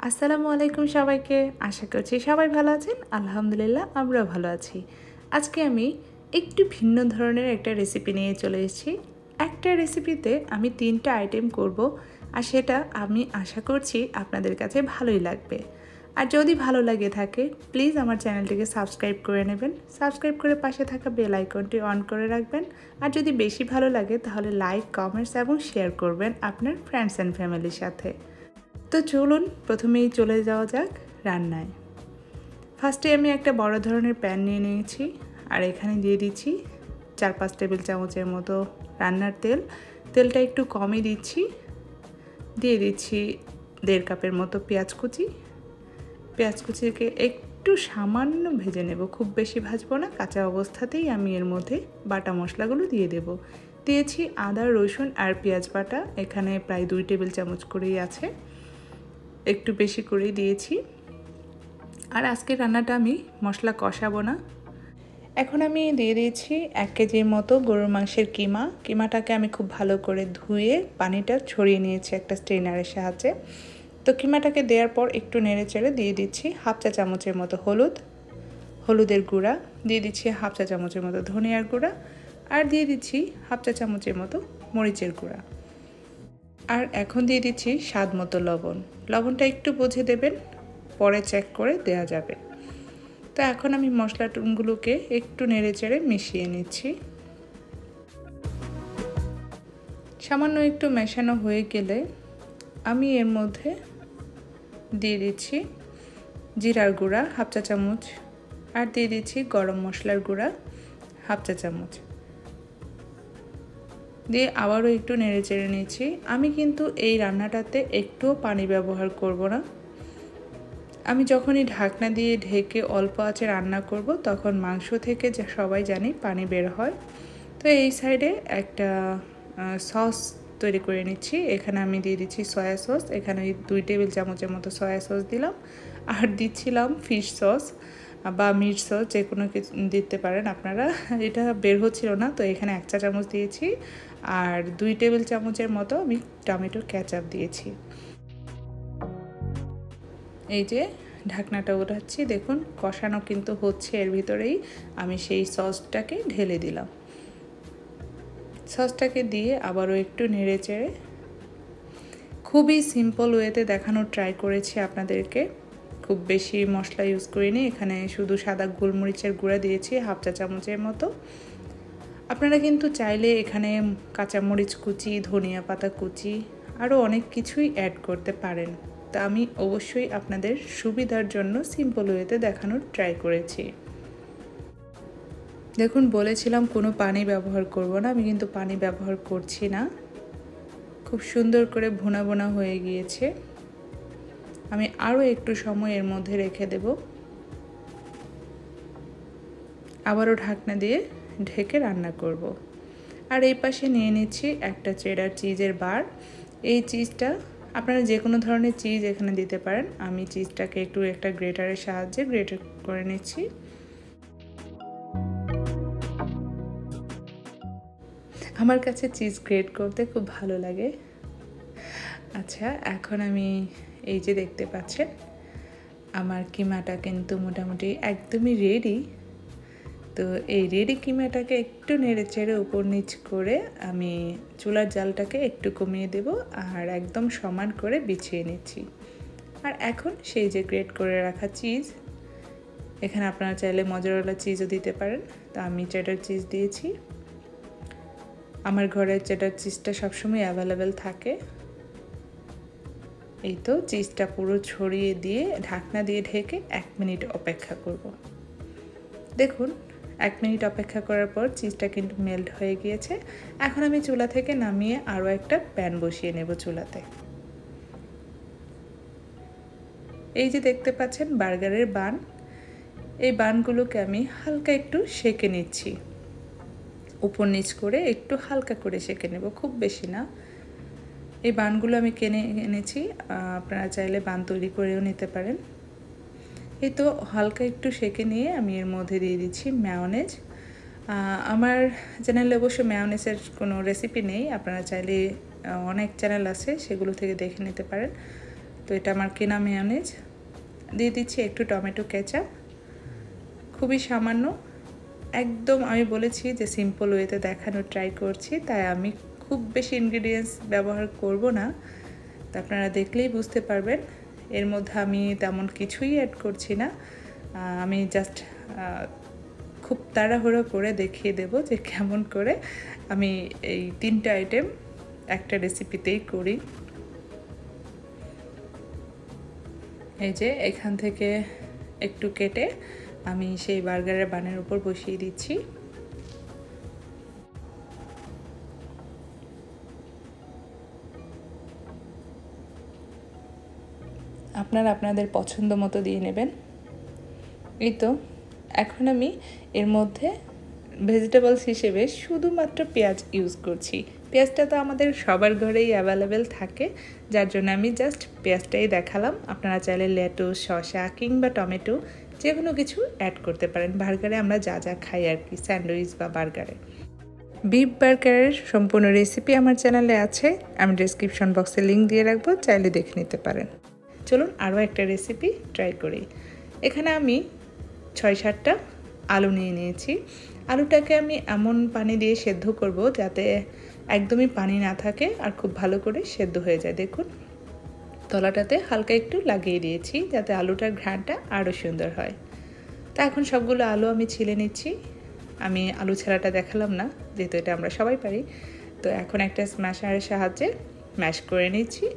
আসসালামু আলাইকুম সবাইকে। আশা করছি সবাই ভালো আছেন। আলহামদুলিল্লাহ আমরাও ভালো আছি। আজকে আমি একটু ভিন্ন ধরনের একটা রেসিপি নিয়ে চলে এসেছি। একটা রেসিপিতে আমি 3টা আইটেম করব, আর সেটা আমি আশা করছি আপনাদের কাছে ভালোই লাগবে। আর যদি ভালো লাগে থাকে প্লিজ আমার চ্যানেলটিকে সাবস্ক্রাইব করে নেবেন। সাবস্ক্রাইব করে পাশে থাকা বেল আইকনটি অন করে রাখবেন। আর যদি বেশি ভালো লাগে তাহলে লাইক, কমেন্টস এবং শেয়ার করবেন আপনার ফ্রেন্ডস অ্যান্ড ফ্যামিলির সাথে। তো চলুন প্রথমেই চলে যাওয়া যাক রান্নায়। ফার্স্টে আমি একটা বড় ধরনের প্যান নিয়ে নিয়েছি, আর এখানে দিয়ে দিচ্ছি 4-5 টেবিল চামচের মতো রান্নার তেল। তেলটা একটু কমই দিচ্ছি। দিয়ে দিচ্ছি 1.5 কাপের মতো পেঁয়াজ কুচি। পেঁয়াজ কুচিকে একটু সামান্য ভেজে নেব, খুব বেশি ভাজবো না। কাঁচা অবস্থাতেই আমি এর মধ্যে বাটা মশলাগুলো দিয়ে দেব। দিয়েছি আদা, রসুন আর পেঁয়াজ বাটা, এখানে প্রায় 2 টেবিল চামচ করেই আছে, একটু বেশি করেই দিয়েছি। আর আজকে রান্নাটা আমি মশলা কষাবো না। এখন আমি দিয়ে দিয়েছি 1 কেজির মতো গরুর মাংসের কিমাটাকে আমি খুব ভালো করে ধুয়ে পানিটা ছড়িয়ে নিয়েছি একটা স্ট্রেনারের সাহায্যে। তো কিমাটাকে দেওয়ার পর একটু নেড়ে চেড়ে দিয়ে দিচ্ছি 1/2 চা চামচের মতো হলুদের গুঁড়া, দিয়ে দিচ্ছি 1/2 চা চামচের মতো ধনিয়ার গুঁড়া, আর দিয়ে দিচ্ছি 1/2 চা চামচের মতো মরিচের গুঁড়া। আর এখন দিয়ে দিচ্ছি স্বাদ মতো লবণ। লবণটা একটু বুঝে দেবেন, পরে চেক করে দেওয়া যাবে। তো এখন আমি মশলাগুলোকে একটু নেড়ে চেড়ে মিশিয়ে নিচ্ছি। সামান্য একটু মেশানো হয়ে গেলে আমি এর মধ্যে দিয়ে দিচ্ছি জিরার গুঁড়া 1/2 চা চামচ, আর দিয়ে দিচ্ছি গরম মশলার গুঁড়া 1/2 চা চামচ, দিয়ে আবারও একটু নেড়ে চেড়ে নিচ্ছি। আমি কিন্তু এই রান্নাটাতে একটুও পানি ব্যবহার করব না। আমি যখনই ঢাকনা দিয়ে ঢেকে অল্প আঁচে রান্না করব তখন মাংস থেকে যা সবাই জানি পানি বের হয়। তো এই সাইডে একটা সস তৈরি করে নিচ্ছি। এখানে আমি দিয়ে দিচ্ছি সয়া সস, এখানে 2 টেবিল চামচের মতো সয়া সস দিলাম, আর দিচ্ছিলাম ফিশ সস বা মিট সস, যে কোনো কিছু দিতে পারেন আপনারা। এটা বের হচ্ছিল না, তো এখানে 1 চা চামচ দিয়েছি, আর 2 টেবিল চামচের মতো আমি টমেটো কেচাপ দিয়েছি। এই যে ঢাকনাটা উঠাচ্ছি, দেখুন কষানো কিন্তু হচ্ছে, এর ভিতরেই আমি সেই সসটাকে ঢেলে দিলাম। সসটাকে দিয়ে আবারও একটু নেড়ে চেড়ে খুবই সিম্পল ওয়েতে দেখানোর ট্রাই করেছি আপনাদেরকে। খুব বেশি মশলা ইউজ করিনি, এখানে শুধু সাদা গোলমরিচের গুঁড়া দিয়েছি 1/2 চা চামচের মতো। আপনারা কিন্তু চাইলে এখানে কাঁচামরিচ কুচি, ধনিয়া পাতা কুচি, আরও অনেক কিছুই অ্যাড করতে পারেন। তা আমি অবশ্যই আপনাদের সুবিধার জন্য সিম্পল ওয়েতে দেখানোর ট্রাই করেছি। দেখুন বলেছিলাম কোনো পানি ব্যবহার করব না, আমি কিন্তু পানি ব্যবহার করছি না। খুব সুন্দর করে ভুনা ভুনা হয়ে গিয়েছে। আমি আরও একটু সময় এর মধ্যে রেখে দেব, আবারও ঢাকনা দিয়ে ঢেকে রান্না করব। আর এই পাশে নিয়ে নিচ্ছি একটা চেডার চিজের বার। এই চিজটা আপনারা যে কোনো ধরনের চিজ এখানে দিতে পারেন। আমি চিজটাকে একটু একটা গ্রেটারের সাহায্যে গ্রেট করে নিচ্ছি। আমার কাছে চিজ গ্রেট করতে খুব ভালো লাগে। আচ্ছা, এখন আমি এই যে দেখতে পাচ্ছেন আমার কিমাটা কিন্তু মোটামুটি একদমই রেডি। তো এই রেডি কিমাটাকে একটু নেড়ে চেড়ে উপর নিচ করে আমি চুলার জালটাকে একটু কমিয়ে দেব, আর একদম সমান করে বিছিয়ে নিচ্ছি। আর এখন সেই যে গ্রেট করে রাখা চিজ, এখানে আপনারা চাইলে মজারেলা চিজও দিতে পারেন, তো আমি চেডার চিজ দিয়েছি। আমার ঘরে চেডার চিজটা সবসময় অ্যাভেলেবেল থাকে। এই তো চিজটা পুরো ছড়িয়ে দিয়ে ঢাকনা দিয়ে ঢেকে 1 মিনিট অপেক্ষা করব। দেখুন 1 মিনিট অপেক্ষা করার পর চিজটা কিন্তু মেল্ট হয়ে গিয়েছে। এখন আমি চুলা থেকে নামিয়ে আরও একটা প্যান বসিয়ে নেব চুলাতে। এই যে দেখতে পাচ্ছেন বার্গারের বান, এই বানগুলোকে আমি হালকা একটু সেঁকে নিচ্ছি। উপর নিচ করে একটু হালকা করে সেঁকে নেব, খুব বেশি না। এই বানগুলো আমি কিনে এনেছি, আপনারা চাইলে বান তৈরি করেও নিতে পারেন। এই তো হালকা একটু সেঁকে নিয়ে আমি এর মধ্যে দিয়ে দিচ্ছি মেয়োনেজ। আমার চ্যানেলে অবশ্য মেয়োনেজের কোনো রেসিপি নেই, আপনারা চাইলে অনেক চ্যানেল আছে সেগুলো থেকে দেখে নিতে পারেন। তো এটা আমার কেনা মেয়োনেজ। দিয়ে দিচ্ছি একটু টমেটো কেচাপ, খুবই সামান্য, একদম আমি বলেছি যে সিম্পল ওয়েতে দেখানোর ট্রাই করছি, তাই আমি খুব বেশি ইনগ্রিডিয়েন্টস ব্যবহার করব না। তো আপনারা দেখলেই বুঝতে পারবেন এর মধ্যে আমি তেমন কিছুই অ্যাড করছি না। আমি জাস্ট খুব তাড়াহুড়ো করে দেখিয়ে দেব যে কেমন করে আমি এই 3টা আইটেম একটা রেসিপিতেই করি। এই যে এখান থেকে একটু কেটে আমি সেই বার্গারের বানের উপর বসিয়ে দিচ্ছি। আপনারা আপনাদের পছন্দ মতো দিয়ে নেবেন। এই তো এখন আমি এর মধ্যে ভেজিটেবলস হিসেবে শুধুমাত্র পেঁয়াজ ইউজ করছি। পেঁয়াজটা তো আমাদের সবার ঘরেই অ্যাভেলেবেল থাকে, যার জন্য আমি জাস্ট পেঁয়াজটাই দেখালাম। আপনারা চাইলে লেটুস, শসা কিংবা টমেটো যে কোনো কিছু অ্যাড করতে পারেন। বার্গারে আমরা যা যা খাই আর কি, স্যান্ডউইচ বা বার্গারে। বিফ বার্গারের সম্পূর্ণ রেসিপি আমার চ্যানেলে আছে, আমি ডেসক্রিপশন বক্সে লিঙ্ক দিয়ে রাখবো, চাইলে দেখে নিতে পারেন। চলুন আরও একটা রেসিপি ট্রাই করি। এখানে আমি 6-7টা আলু নিয়ে নিয়েছি। আলুটাকে আমি এমন পানি দিয়ে সেদ্ধ করব যাতে একদমই পানি না থাকে আর খুব ভালো করে সেদ্ধ হয়ে যায়। দেখুন তলাটাতে হালকা একটু লাগিয়ে দিয়েছি যাতে আলুটার ঘ্রাণটা আরও সুন্দর হয়। তা এখন সবগুলো আলু আমি ছিলে নিচ্ছি। আমি আলু ছেঁড়াটা দেখালাম না, যেহেতু এটা আমরা সবাই পারি। তো এখন একটা স্ম্যাশারের সাহায্যে ম্যাশ করে নিচ্ছি।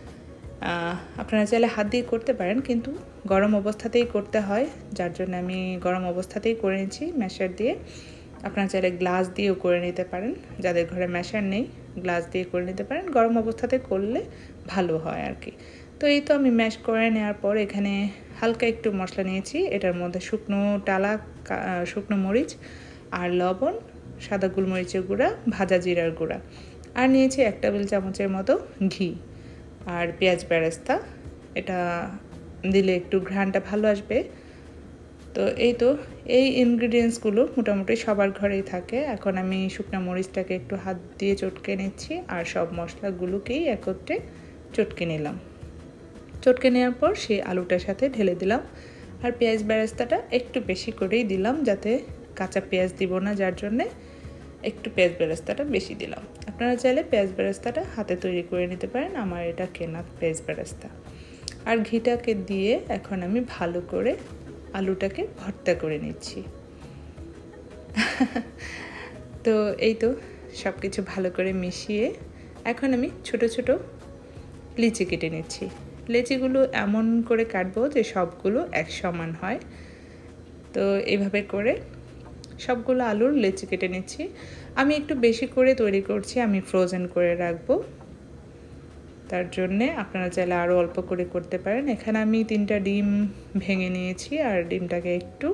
আপনারা চাইলে হাত দিয়ে করতে পারেন, কিন্তু গরম অবস্থাতেই করতে হয়, যার জন্য আমি গরম অবস্থাতেই করে নিচ্ছি ম্যাশার দিয়ে। আপনারা চাইলে গ্লাস দিয়েও করে নিতে পারেন, যাদের ঘরে ম্যাশার নেই গ্লাস দিয়ে করে নিতে পারেন, গরম অবস্থাতে করলে ভালো হয় আর কি। তো এই তো আমি ম্যাশ করে নেওয়ার পর এখানে হালকা একটু মশলা নিয়েছি। এটার মধ্যে শুকনো টালা, শুকনো মরিচ আর লবণ, সাদা গোলমরিচের গুঁড়া, ভাজা জিরার গুঁড়া, আর নিয়েছি 1 টেবিল চামচের মতো ঘি আর পেঁয়াজ বেরেস্তা। এটা দিলে একটু ঘ্রাণটা ভালো আসবে। তো এই ইনগ্রিডিয়েন্টসগুলো মোটামুটি সবার ঘরেই থাকে। এখন আমি শুকনো মরিচটাকে একটু হাত দিয়ে চটকে নিচ্ছি আর সব মশলাগুলোকেই একত্রে চটকে নিলাম। চটকে নেওয়ার পর সেই আলুটার সাথে ঢেলে দিলাম, আর পেঁয়াজ বেরেস্তাটা একটু বেশি করেই দিলাম, যাতে কাঁচা পেঁয়াজ দিব না, যার জন্যে একটু পেঁয়াজ বেরেস্তাটা বেশি দিলাম। আপনারা চাইলে পেঁয়াজ বেরেস্তাটা হাতে তৈরি করে নিতে পারেন, আমার এটা কেনা পেঁয়াজ বেরেস্তা। আর ঘিটাকে দিয়ে এখন আমি ভালো করে আলুটাকে ভর্তা করে নিচ্ছি। তো এই তো সব কিছু ভালো করে মিশিয়ে এখন আমি ছোট ছোট লিচি কেটে নিচ্ছি। লিচিগুলো এমন করে কাটবো যে সবগুলো এক সমান হয়। তো এইভাবে করে সবগুলো আলুর লিচি কেটে নিচ্ছি। আমি একটু বেশি করে তৈরি করছি, আমি ফ্রোজেন করে রাখবো, তার জন্যে আপনারা চাইলে আরও অল্প করে করতে পারেন। এখানে আমি 3টা ডিম ভেঙে নিয়েছি আর ডিমটাকে একটু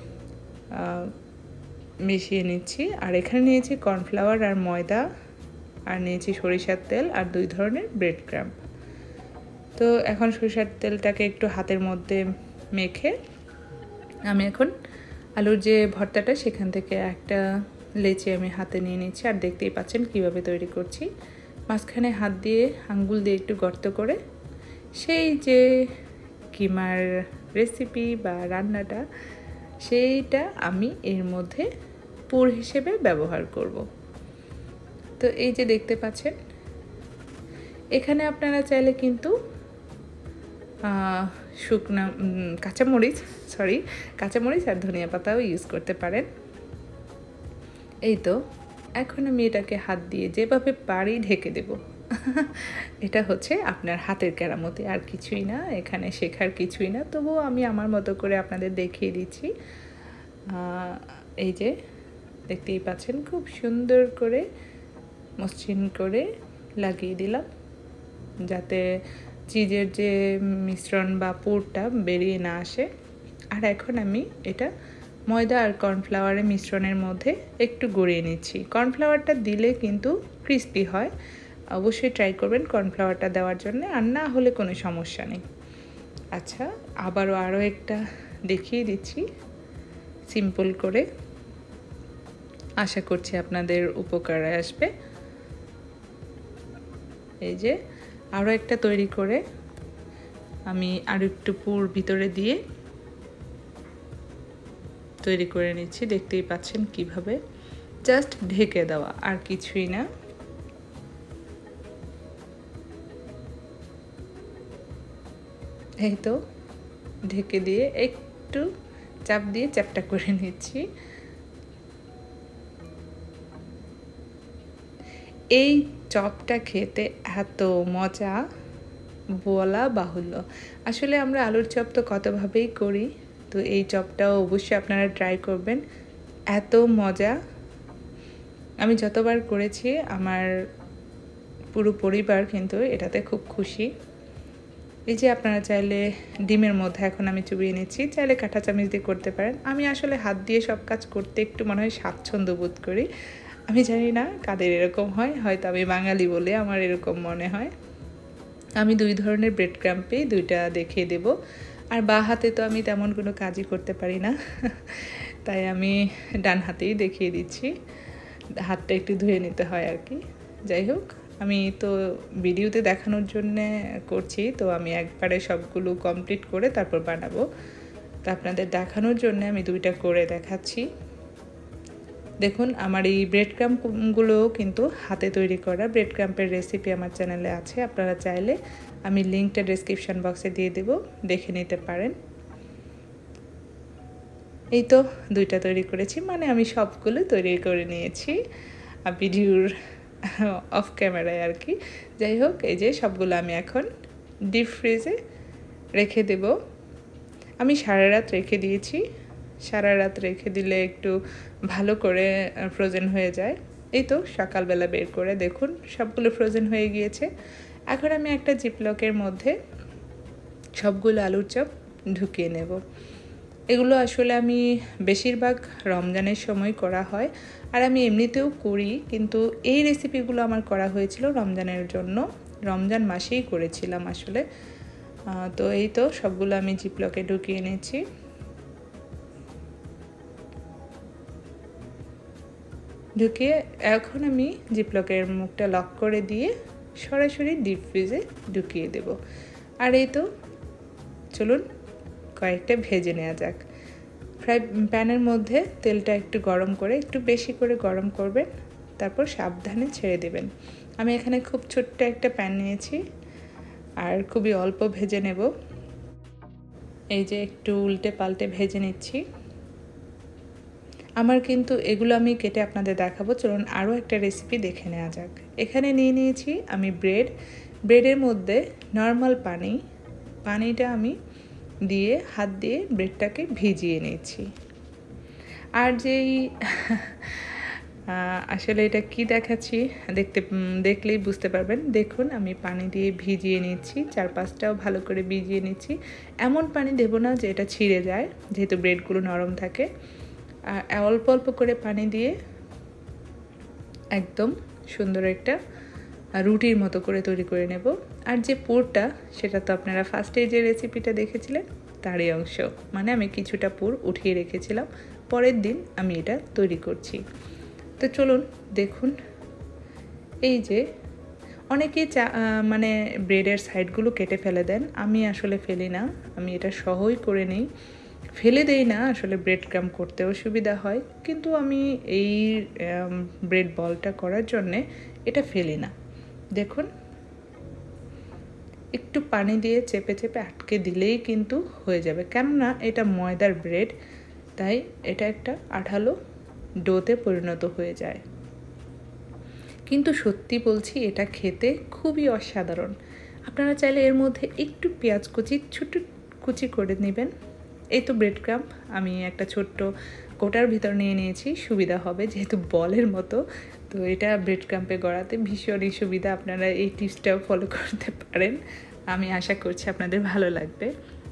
মিশিয়ে নিচ্ছি। আর এখানে নিয়েছি কর্নফ্লাওয়ার আর ময়দা, আর নিয়েছি সরিষার তেল আর 2 ধরনের ব্রেড ক্রাম্ব। তো এখন সরিষার তেলটাকে একটু হাতের মধ্যে মেখে আমি এখন আলুর যে ভর্তাটা সেখান থেকে একটা লেচি আমি হাতে নিয়ে নিচ্ছি। আর দেখতেই পাচ্ছেন কিভাবে তৈরি করছি। মাঝখানে হাত দিয়ে আঙ্গুল দিয়ে একটু গর্ত করে সেই যে কিমার রেসিপি বা রান্নাটা, সেইটা আমি এর মধ্যে পুর হিসেবে ব্যবহার করব। তো এই যে দেখতে পাচ্ছেন, এখানে আপনারা চাইলে কিন্তু শুকনো কাঁচামরিচ আর ধনিয়া পাতাও ইউজ করতে পারেন। এই তো এখন আমি এটাকে হাত দিয়ে যেভাবে পারি ঢেকে দেব। এটা হচ্ছে আপনার হাতের কেরামতি, আর কিছুই না, এখানে শেখার কিছুই না। তবুও আমি আমার মতো করে আপনাদের দেখিয়ে দিচ্ছি। এই যে দেখতেই পাচ্ছেন খুব সুন্দর করে মসৃণ করে লাগিয়ে দিলাম, যাতে চিজের যে মিশ্রণ বা পুরটা বেরিয়ে না আসে। আর এখন আমি এটা ময়দা আর কর্নফ্লাওয়ারের মিশ্রণের মধ্যে একটু গড়িয়ে নিচ্ছি। কর্নফ্লাওয়ারটা দিলে কিন্তু ক্রিস্পি হয়, অবশ্যই ট্রাই করবেন কর্নফ্লাওয়ারটা দেওয়ার জন্য, আর না হলে কোনো সমস্যা নেই। আচ্ছা, আরও একটা দেখিয়ে দিচ্ছি সিম্পল করে, আশা করছি আপনাদের উপকারে আসবে। এই যে আরও একটা তৈরি করে আমি আরও একটু পুর ভিতরে দিয়ে তৈরি করে নিচ্ছি। দেখতেই পাচ্ছেন কিভাবে, জাস্ট ঢেকে দেওয়া, আর কিছুই না। এই তো ঢেকে দিয়ে একটু চাপ দিয়ে চ্যাপটা করে নিচ্ছি। এই চপটা খেতে এত মজা বলা বাহুল্য। আসলে আমরা আলুর চপ তো কতভাবেই করি, তো এই চপটাও অবশ্যই আপনারা ট্রাই করবেন, এত মজা। আমি যতবার করেছি আমার পুরো পরিবার কিন্তু এটাতে খুব খুশি। এই যে আপনারা চাইলে ডিমের মধ্যে এখন আমি চুবিয়ে নিচ্ছি, চাইলে কাঁটা চামচ দিয়ে করতে পারেন। আমি আসলে হাত দিয়ে সব কাজ করতে একটু মনে হয় স্বাচ্ছন্দ্য বোধ করি। আমি জানি না কাদের এরকম হয়, হয়তো আমি বাঙালি বলে আমার এরকম মনে হয়। আমি 2 ধরনের ব্রেড ক্রাম্পেই 2টা দেখিয়ে দেব। আর বাঁ হাতে তো আমি তেমন কোনো কাজই করতে পারি না, তাই আমি ডান হাতেই দেখিয়ে দিচ্ছি। হাতটা একটু ধুয়ে নিতে হয় আর কি। যাই হোক, আমি তো ভিডিওতে দেখানোর জন্যে করছি, তো আমি একবারে সবগুলো কমপ্লিট করে তারপর বানাবো। তো আপনাদের দেখানোর জন্য আমি 2টা করে দেখাচ্ছি। দেখুন, আমার এই ব্রেড ক্রাম্পগুলো কিন্তু হাতে তৈরি করা। ব্রেড ক্রাম্পের রেসিপি আমার চ্যানেলে আছে, আপনারা চাইলে আমি লিঙ্কটা ডেসক্রিপশন বক্সে দিয়ে দেব, দেখে নিতে পারেন। এই তো 2টা তৈরি করেছি, মানে আমি সবগুলো তৈরি করে নিয়েছি ভিডিওর অফ ক্যামেরায় আর কি। যাই হোক, এই যে সবগুলো আমি এখন ডিপ ফ্রিজে রেখে দেব। আমি সারা রাত রেখে দিয়েছি। সারা রাত রেখে দিলে একটু ভালো করে ফ্রোজেন হয়ে যায়। এই তো সকালবেলা বের করে দেখুন সবগুলো ফ্রোজেন হয়ে গিয়েছে। এখন আমি একটা জিপলকের মধ্যে সবগুলো আলুর চপ ঢুকিয়ে নেব। এগুলো আসলে আমি বেশিরভাগ রমজানের সময় করা হয়, আর আমি এমনিতেও করি, কিন্তু এই রেসিপিগুলো আমার করা হয়েছিল রমজানের জন্য। রমজান মাসেই করেছিলাম আসলে। তো এই তো সবগুলো আমি জিপলকে ঢুকিয়ে নিয়েছি। ঢুকিয়ে এখন আমি জিপলকের মুখটা লক করে দিয়ে সরাসরি ডিপ ফ্রিজে ঢুকিয়ে দেব। আর এই তো চলুন কয়েকটা ভেজে নেওয়া যাক। ফ্রাই প্যানের মধ্যে তেলটা একটু গরম করে, একটু বেশি করে গরম করবেন, তারপর সাবধানে ছেড়ে দেবেন। আমি এখানে খুব ছোট্ট একটা প্যান নিয়েছি আর খুবই অল্প ভেজে নেব। এই যে একটু উল্টে পাল্টে ভেজে নিচ্ছি। আমার কিন্তু এগুলো আমি কেটে আপনাদের দেখাবো। চলুন আরও একটা রেসিপি দেখে নেওয়া যাক। এখানে নিয়ে নিয়েছি আমি ব্রেডের মধ্যে নর্মাল পানিটা আমি দিয়ে হাত দিয়ে ব্রেডটাকে ভিজিয়ে নিয়েছি। আর যেই আসলে এটা কি দেখাচ্ছি দেখলেই বুঝতে পারবেন। দেখুন আমি পানি দিয়ে ভিজিয়ে নিচ্ছি, 4-5টাও ভালো করে ভিজিয়ে নিচ্ছি। এমন পানি দেব না যে এটা ছিঁড়ে যায়, যেহেতু ব্রেডগুলো নরম থাকে। অল্প অল্প করে পানি দিয়ে একদম সুন্দর একটা রুটির মতো করে তৈরি করে নেব। আর যে পুরটা, সেটা তো আপনারা ফার্স্টে যে রেসিপিটা দেখেছিলেন তারই অংশ, মানে আমি কিছুটা পুর উঠিয়ে রেখেছিলাম, পরের দিন আমি এটা তৈরি করছি। তো চলুন দেখুন। এই যে অনেকে মানে ব্রেডের সাইডগুলো কেটে ফেলে দেন, আমি আসলে ফেলি না, আমি এটা সহই করে নিই। ফেলে দেই না, আসলে ব্রেড ক্রাম্প করতেও সুবিধা হয়, কিন্তু আমি এই ব্রেড বলটা করার জন্যে এটা ফেলি না। দেখুন একটু পানি দিয়ে চেপে চেপে আটকে দিলেই কিন্তু হয়ে যাবে, কেননা এটা ময়দার ব্রেড, তাই এটা একটা আঠালো ডোতে পরিণত হয়ে যায়। কিন্তু সত্যি বলছি, এটা খেতে খুবই অসাধারণ। আপনারা চাইলে এর মধ্যে একটু পেঁয়াজ কুচি ছোট কুচি করে নেবেন। এই তো ব্রেড ক্রাম্প আমি একটা ছোট্ট কোটার ভিতর নিয়ে নিয়েছি, সুবিধা হবে যেহেতু বলের মতো। তো এটা ব্রেড ক্রাম্পে গড়াতে ভীষণই সুবিধা, আপনারা এই টিপসটাও ফলো করতে পারেন। আমি আশা করছি আপনাদের ভালো লাগবে।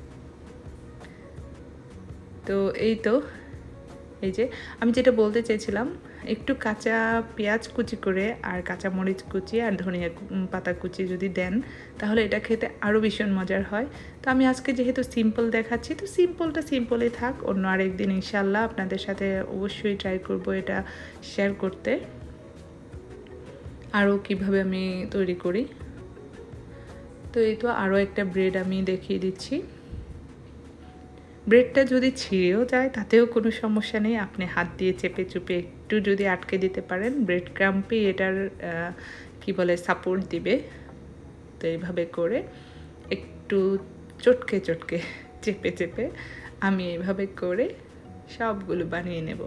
তো এই তো এই যে আমি যেটা বলতে চেয়েছিলাম, একটু কাঁচা পেঁয়াজ কুচি করে আর কাঁচা মরিচ কুচি আর ধনিয়া পাতা কুচি যদি দেন, তাহলে এটা খেতে আরও ভীষণ মজার হয়। তো আমি আজকে যেহেতু সিম্পল দেখাচ্ছি, তো সিম্পলই থাক। অন্য আরেকদিন ইনশাল্লাহ আপনাদের সাথে অবশ্যই ট্রাই করব এটা শেয়ার করতে, আরও কিভাবে আমি তৈরি করি। তো এই তো আরও একটা ব্রেড আমি দেখিয়ে দিচ্ছি। ব্রেডটা যদি ছিঁড়েও যায় তাতেও কোনো সমস্যা নেই, আপনি হাত দিয়ে চেপে চুপে একটু যদি আটকে দিতে পারেন, ব্রেড ক্রাম্পই এটার কি বলে সাপোর্ট দিবে। তো এইভাবে করে একটু চটকে চটকে চেপে চেপে আমি এইভাবে করে সবগুলো বানিয়ে নেব।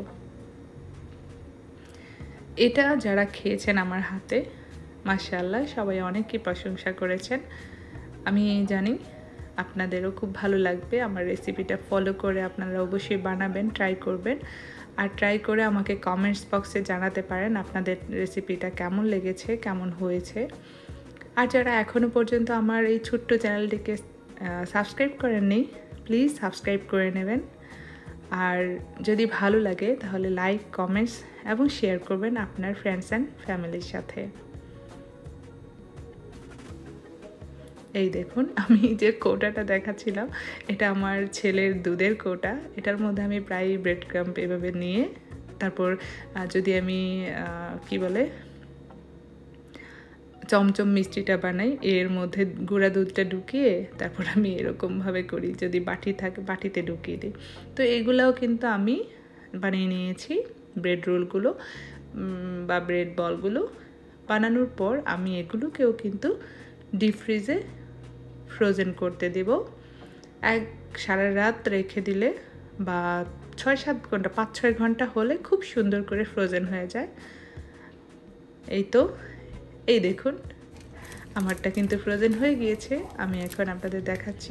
এটা যারা খেয়েছেন আমার হাতে, মাশাআল্লাহ সবাই অনেকই প্রশংসা করেছেন। আমি জানি আপনাদেরও খুব ভালো লাগবে। আমার রেসিপিটা ফলো করে আপনারা অবশ্যই বানাবেন, ট্রাই করবেন। আর ট্রাই করে আমাকে কমেন্টস বক্সে জানাতে পারেন আপনাদের রেসিপিটা কেমন লেগেছে, কেমন হয়েছে। আর যারা এখনও পর্যন্ত আমার এই ছোট্ট চ্যানেলটিকে সাবস্ক্রাইব করেননি, প্লিজ সাবস্ক্রাইব করে নেবেন। আর যদি ভালো লাগে তাহলে লাইক, কমেন্টস এবং শেয়ার করবেন আপনার ফ্রেন্ডস অ্যান্ড ফ্যামিলির সাথে। এই দেখুন, আমি যে কৌটাটা দেখাচ্ছিলাম এটা আমার ছেলের দুধের কৌটা। এটার মধ্যে আমি প্রায় ব্রেড ক্রাম্প এভাবে নিয়ে তারপর যদি আমি কি বলে চমচম মিষ্টিটা বানাই, এর মধ্যে গুঁড়া দুধটা ঢুকিয়ে তারপর আমি এরকমভাবে করি, যদি বাটি থাকে বাটিতে ঢুকিয়ে দিই। তো এগুলাও কিন্তু আমি বানিয়ে নিয়েছি। ব্রেড রোলগুলো বা ব্রেড বলগুলো বানানোর পর আমি এগুলোকেও কিন্তু ডিপ ফ্রিজে ফ্রোজেন করতে দেব। সারা রাত রেখে দিলে বা 6-7 ঘন্টা, 5-6 ঘন্টা হলে খুব সুন্দর করে ফ্রোজেন হয়ে যায়। এই তো, এই দেখুন আমারটা কিন্তু ফ্রোজেন হয়ে গিয়েছে। আমি এখন আপনাদের দেখাচ্ছি।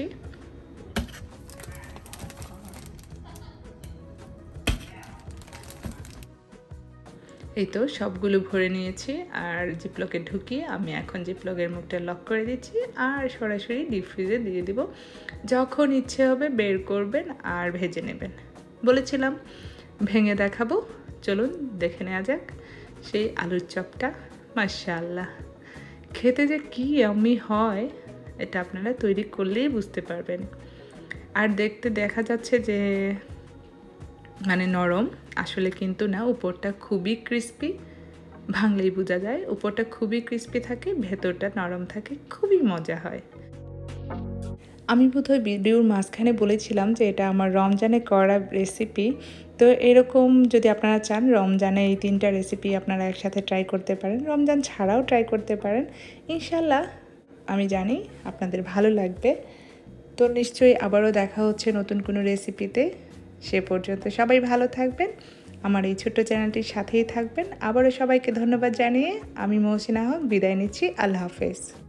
এই তো সবগুলো ভরে নিয়েছি আর জিপলকে ঢুকিয়ে আমি এখন জিপলকের মুখটা লক করে দিচ্ছি আর সরাসরি ডিপ ফ্রিজে দিয়ে দিব। যখন ইচ্ছে হবে বের করবেন আর ভেজে নেবেন। বলেছিলাম ভেঙে দেখাবো, চলুন দেখে নেওয়া যাক সেই আলুর চপটা। মাশাআল্লাহ, খেতে যে কি ইয়াম্মি হয় এটা আপনারা তৈরি করলেই বুঝতে পারবেন। আর দেখতে দেখা যাচ্ছে যে মানে নরম, আসলে কিন্তু না, উপরটা খুবই ক্রিস্পি। ভাঙলেই বোঝা যায় উপরটা খুবই ক্রিস্পি থাকে, ভেতরটা নরম থাকে, খুবই মজা হয়। আমি বোধহয় ভিডিওর মাঝখানে বলেছিলাম যে এটা আমার রমজানে করা রেসিপি। তো এরকম যদি আপনারা চান রমজানে এই 3টা রেসিপি আপনারা একসাথে ট্রাই করতে পারেন, রমজান ছাড়াও ট্রাই করতে পারেন। ইনশাল্লাহ আমি জানি আপনাদের ভালো লাগবে। তো নিশ্চয়ই আবারও দেখা হচ্ছে নতুন কোনো রেসিপিতে। সে পর্যন্ত সবাই ভালো থাকবেন, আমার এই ছোট্ট চ্যানেলটির সাথেই থাকবেন। আবারও সবাইকে ধন্যবাদ জানিয়ে আমি মহসিনা হক বিদায় নিচ্ছি। আল্লাহ হাফেজ।